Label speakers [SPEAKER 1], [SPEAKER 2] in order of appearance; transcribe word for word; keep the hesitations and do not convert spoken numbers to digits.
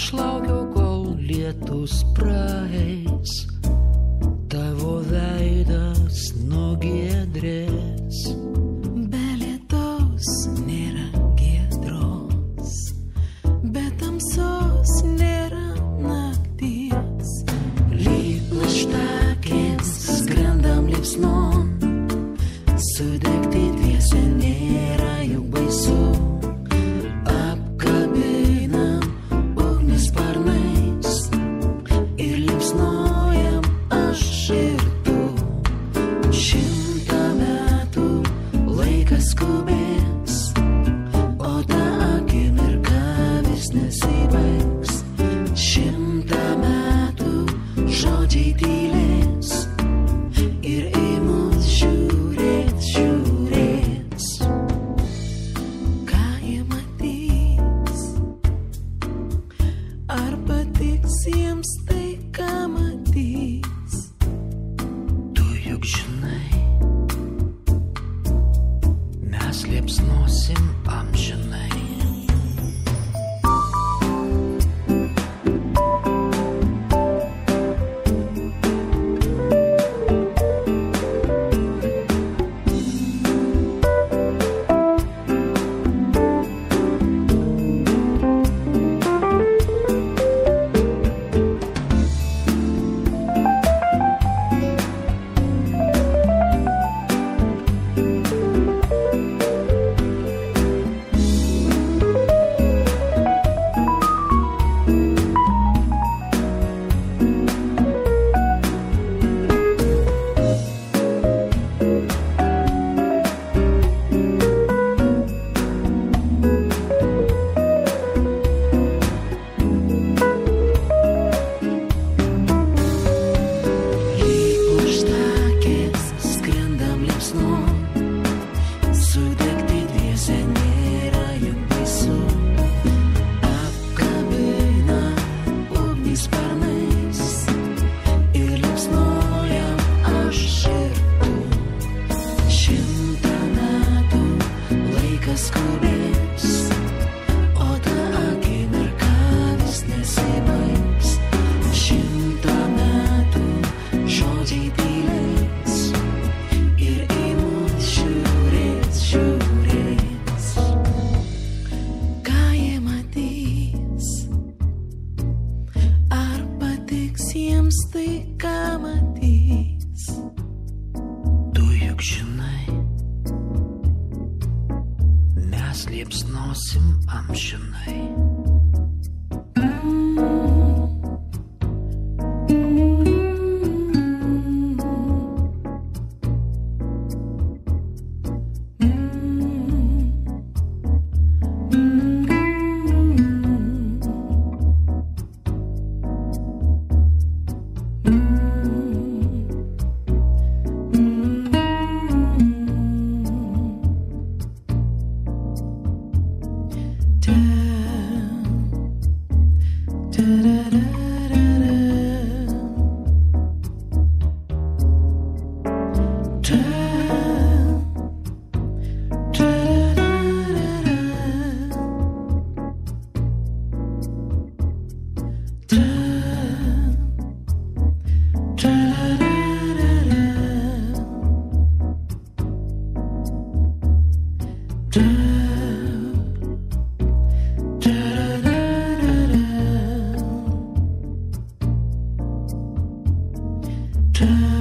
[SPEAKER 1] Aš laukiau, kol lietus praeis, tavo veidas nugiedrės.
[SPEAKER 2] Be lietaus nėra giedros, be tamsos nėra nakties.
[SPEAKER 1] Lyg plaštakės skrendam liepsnon, sudegti dviese nėra juk baisu. Apkabinam ugnis sparnais ir liepsnojam aš ir tu. Šimtą metų laikas skubės, o ta akimirka vis nesibaigs. Šimtą metų žodžiai tylės ir į mus žiūrėt, žiūrės.
[SPEAKER 2] Ką jie matys? Ar patiks jiems tai, ką matys?
[SPEAKER 1] Tu juk žinai, mes liepsnosim amžinai. Liepsnosim amžinai.
[SPEAKER 2] Time.